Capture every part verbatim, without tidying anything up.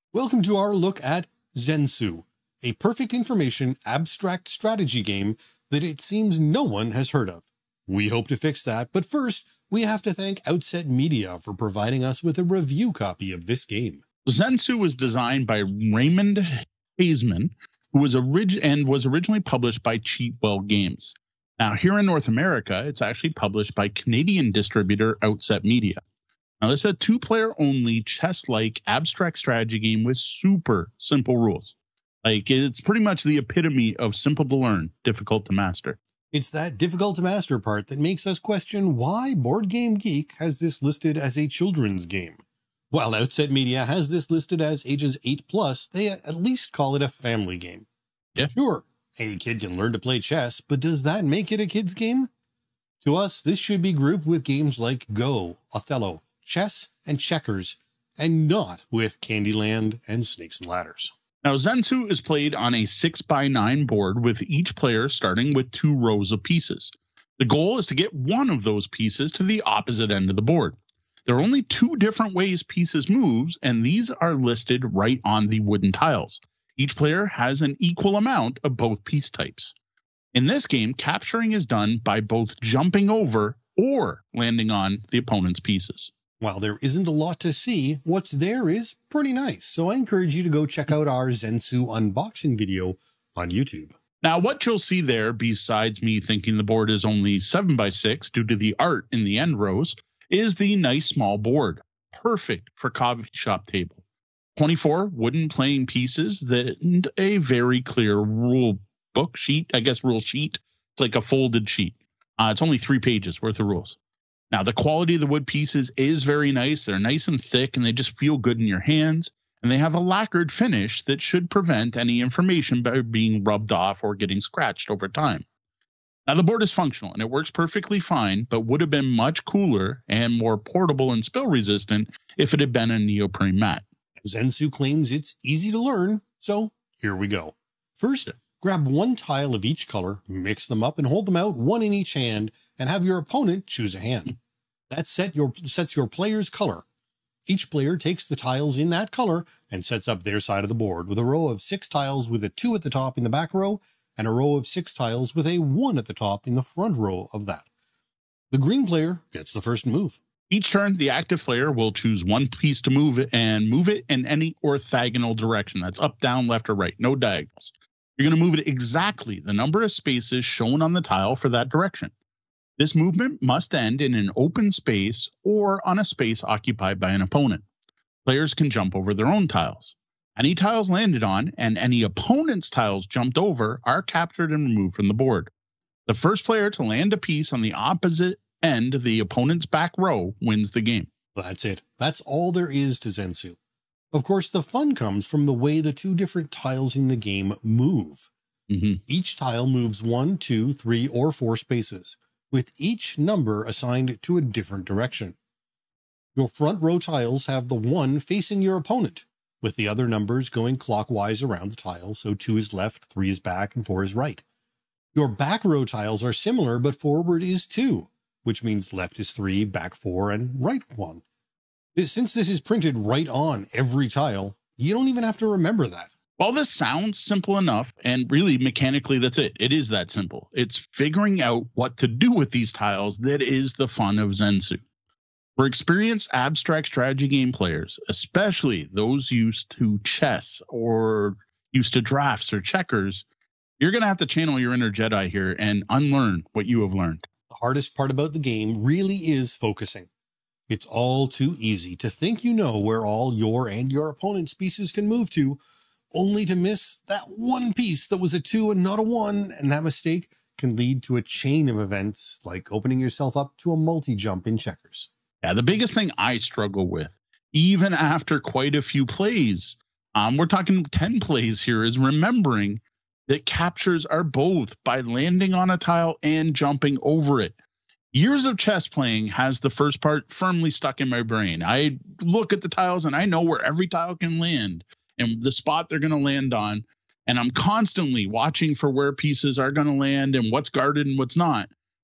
Welcome to our look at Zensu, a perfect information abstract strategy game that it seems no one has heard of. We hope to fix that, but first, we have to thank Outset Media for providing us with a review copy of this game. Zensu was designed by Raymond Haseman, who was orig- and was originally published by Cheatwell Games. Now, here in North America, it's actually published by Canadian distributor Outset Media. Now, this is a two-player only chess-like abstract strategy game with super simple rules. Like, it's pretty much the epitome of simple to learn, difficult to master. It's that difficult to master part that makes us question why Board Game Geek has this listed as a children's game. While Outset Media has this listed as ages eight plus, they at least call it a family game. Yeah. Sure, any kid can learn to play chess, but does that make it a kid's game? To us, this should be grouped with games like Go, Othello, chess, and checkers, and not with Candyland and Snakes and Ladders. Now, Zensu is played on a six by nine board with each player starting with two rows of pieces. The goal is to get one of those pieces to the opposite end of the board. There are only two different ways pieces moves, and these are listed right on the wooden tiles. Each player has an equal amount of both piece types. In this game, capturing is done by both jumping over or landing on the opponent's pieces. While there isn't a lot to see, what's there is pretty nice, so I encourage you to go check out our Zensu unboxing video on YouTube. Now, what you'll see there, besides me thinking the board is only seven by six due to the art in the end rows, is the nice small board, perfect for coffee shop table. twenty-four wooden playing pieces that and a very clear rule book sheet, I guess rule sheet. It's like a folded sheet. Uh, it's only three pages worth of rules. Now, the quality of the wood pieces is very nice. They're nice and thick, and they just feel good in your hands. And they have a lacquered finish that should prevent any information by being rubbed off or getting scratched over time. Now, the board is functional, and it works perfectly fine, but would have been much cooler and more portable and spill-resistant if it had been a neoprene mat. Zensu claims it's easy to learn, so here we go. First, grab one tile of each color, mix them up, and hold them out, one in each hand, and have your opponent choose a hand. That set your, sets your player's color. Each player takes the tiles in that color and sets up their side of the board with a row of six tiles with a two at the top in the back row and a row of six tiles with a one at the top in the front row of that. The green player gets the first move. Each turn, the active player will choose one piece to move it and move it in any orthogonal direction. That's up, down, left, or right. No diagonals. You're going to move it exactly the number of spaces shown on the tile for that direction. This movement must end in an open space or on a space occupied by an opponent. Players can jump over their own tiles. Any tiles landed on and any opponent's tiles jumped over are captured and removed from the board. The first player to land a piece on the opposite end of the opponent's back row wins the game. That's it. That's all there is to Zensu. Of course, the fun comes from the way the two different tiles in the game move. Mm-hmm. Each tile moves one, two, three, or four spaces, with each number assigned to a different direction. Your front row tiles have the one facing your opponent, with the other numbers going clockwise around the tile, so two is left, three is back, and four is right. Your back row tiles are similar, but forward is two, which means left is three, back four, and right one. Since this is printed right on every tile, you don't even have to remember that. While this sounds simple enough, and really mechanically that's it, it is that simple. It's figuring out what to do with these tiles that is the fun of Zensu. For experienced abstract strategy game players, especially those used to chess or used to drafts or checkers, you're going to have to channel your inner Jedi here and unlearn what you have learned. The hardest part about the game really is focusing. It's all too easy to think you know where all your and your opponent's pieces can move to, only to miss that one piece that was a two and not a one, and that mistake can lead to a chain of events like opening yourself up to a multi-jump in checkers. Yeah, the biggest thing I struggle with, even after quite a few plays, um, we're talking ten plays here, is remembering that captures are both by landing on a tile and jumping over it. Years of chess playing has the first part firmly stuck in my brain. I look at the tiles and I know where every tile can land and the spot they're going to land on. And I'm constantly watching for where pieces are going to land and what's guarded and what's not.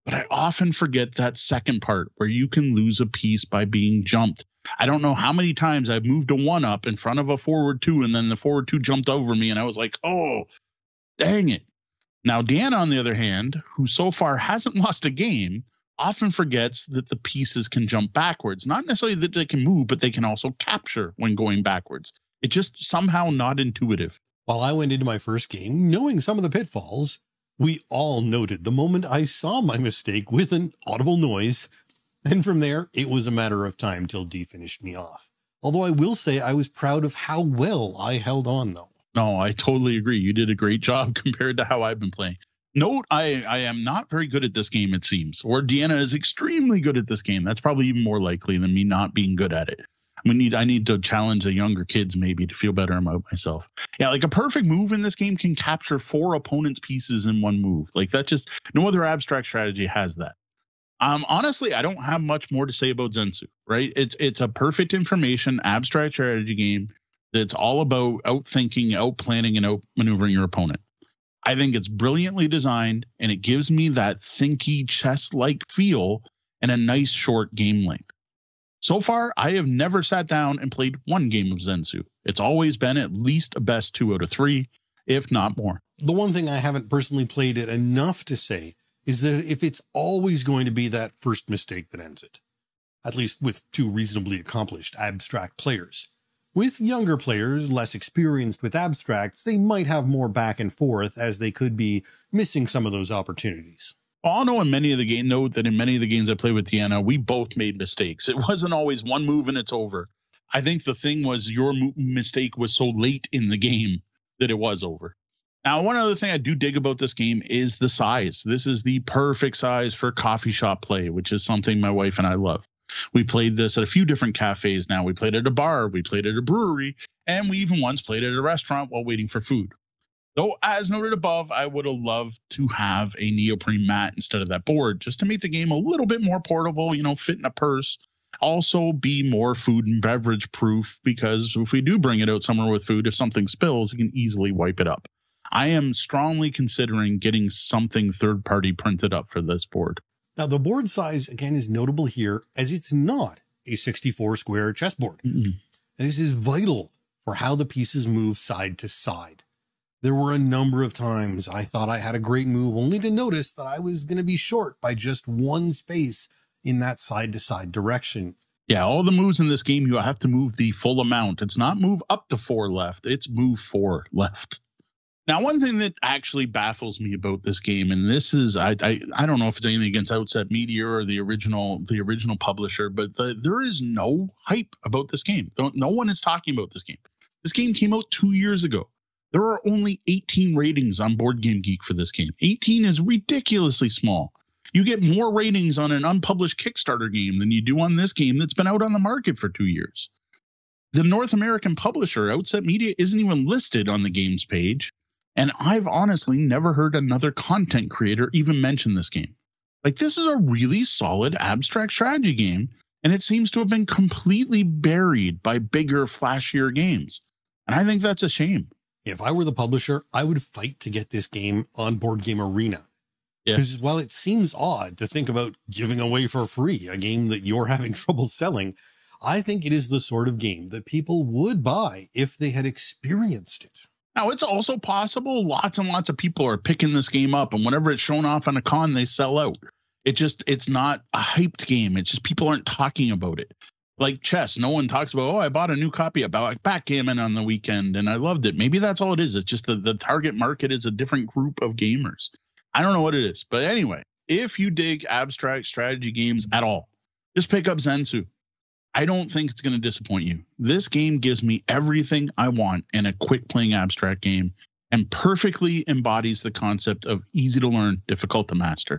but I often forget that second part where you can lose a piece by being jumped. I don't know how many times I've moved a one up in front of a forward two, and then the forward two jumped over me, and I was like, oh, dang it. Now, Deanna, on the other hand, who so far hasn't lost a game, often forgets that the pieces can jump backwards. Not necessarily that they can move, but they can also capture when going backwards. It's just somehow not intuitive. While I went into my first game knowing some of the pitfalls, we all noted the moment I saw my mistake with an audible noise. And from there, it was a matter of time till D finished me off. Although I will say I was proud of how well I held on, though. No, I totally agree. You did a great job compared to how I've been playing. Note, I, I am not very good at this game, it seems. Or Deanna is extremely good at this game. That's probably even more likely than me not being good at it. We need, I need to challenge the younger kids maybe to feel better about myself. Yeah, like a perfect move in this game can capture four opponents' pieces in one move. Like that just, no other abstract strategy has that. Um, honestly, I don't have much more to say about Zensu, right? It's it's a perfect information abstract strategy game that's all about outthinking, outplanning, and outmaneuvering your opponent. I think it's brilliantly designed, and it gives me that thinky chess-like feel and a nice short game length. So far, I have never sat down and played one game of Zensu. It's always been at least a best two out of three, if not more. The one thing I haven't personally played it enough to say is that if it's always going to be that first mistake that ends it, at least with two reasonably accomplished abstract players. With younger players, less experienced with abstracts, they might have more back and forth as they could be missing some of those opportunities. I'll know in many of the games, note that in many of the games I played with Deanna, we both made mistakes. It wasn't always one move and it's over. I think the thing was your mistake was so late in the game that it was over. Now, one other thing I do dig about this game is the size. This is the perfect size for coffee shop play, which is something my wife and I love. We played this at a few different cafes now. We played at a bar, we played at a brewery, and we even once played at a restaurant while waiting for food. Though, as noted above, I would have loved to have a neoprene mat instead of that board, just to make the game a little bit more portable, you know, fit in a purse. Also be more food and beverage proof, because if we do bring it out somewhere with food, if something spills, you can easily wipe it up. I am strongly considering getting something third-party printed up for this board. Now, the board size, again, is notable here as it's not a sixty-four square chessboard. Mm-hmm. This is vital for how the pieces move side to side. There were a number of times I thought I had a great move, only to notice that I was going to be short by just one space in that side-to-side direction. Yeah, all the moves in this game, you have to move the full amount. It's not move up to four left. It's move four left. Now, one thing that actually baffles me about this game, and this is, I I, I don't know if it's anything against Outset Media or the original the original publisher, but the, there is no hype about this game. Don't, no one is talking about this game. This game came out two years ago. There are only eighteen ratings on Board Game Geek for this game. eighteen is ridiculously small. You get more ratings on an unpublished Kickstarter game than you do on this game that's been out on the market for two years. The North American publisher, Outset Media, isn't even listed on the games page. And I've honestly never heard another content creator even mention this game. Like, this is a really solid abstract strategy game, and it seems to have been completely buried by bigger, flashier games. And I think that's a shame. If I were the publisher, I would fight to get this game on Board Game Arena. Yeah. Because while it seems odd to think about giving away for free a game that you're having trouble selling, I think it is the sort of game that people would buy if they had experienced it. Now, it's also possible lots and lots of people are picking this game up, and whenever it's shown off on a con, they sell out. It just, it's not a hyped game. It's just people aren't talking about it. Like chess, no one talks about, oh, I bought a new copy about backgammon on the weekend, and I loved it. Maybe that's all it is. It's just that the target market is a different group of gamers. I don't know what it is. But anyway, if you dig abstract strategy games at all, just pick up Zensu. I don't think it's going to disappoint you. This game gives me everything I want in a quick playing abstract game and perfectly embodies the concept of easy to learn, difficult to master.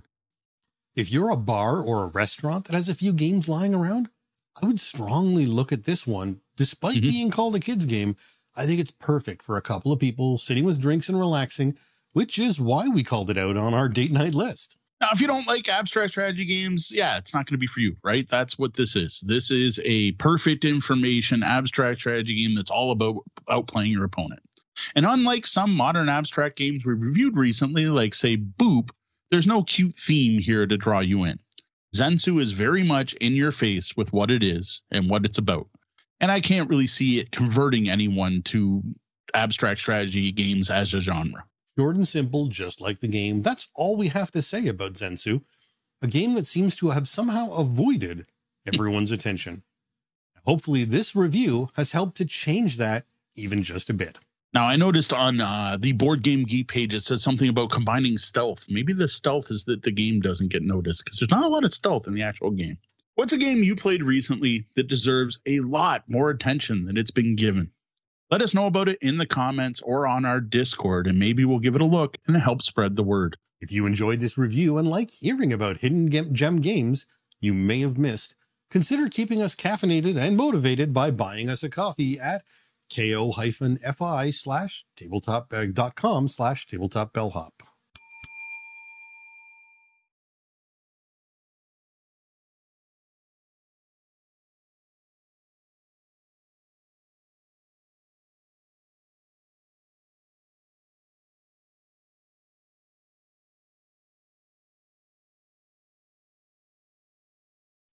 If you're a bar or a restaurant that has a few games lying around, I would strongly look at this one. Despite mm-hmm. being called a kid's game, I think it's perfect for a couple of people sitting with drinks and relaxing, which is why we called it out on our date night list. Now, if you don't like abstract strategy games, yeah, it's not going to be for you, right? That's what this is. This is a perfect information abstract strategy game that's all about outplaying your opponent. And unlike some modern abstract games we reviewed recently, like, say, Boop, There's no cute theme here to draw you in. Zensu is very much in your face with what it is and what it's about. And I can't really see it converting anyone to abstract strategy games as a genre. Short and simple, just like the game. That's all we have to say about Zensu, a game that seems to have somehow avoided everyone's attention. Hopefully this review has helped to change that even just a bit. Now, I noticed on uh, the Board Game Geek page, it says something about combining stealth. Maybe the stealth is that the game doesn't get noticed because there's not a lot of stealth in the actual game. What's a game you played recently that deserves a lot more attention than it's been given? Let us know about it in the comments or on our Discord, and maybe we'll give it a look and help spread the word. If you enjoyed this review and like hearing about hidden gem games you may have missed, consider keeping us caffeinated and motivated by buying us a coffee at ko-fi slash tabletop dot com slash tabletop bellhop.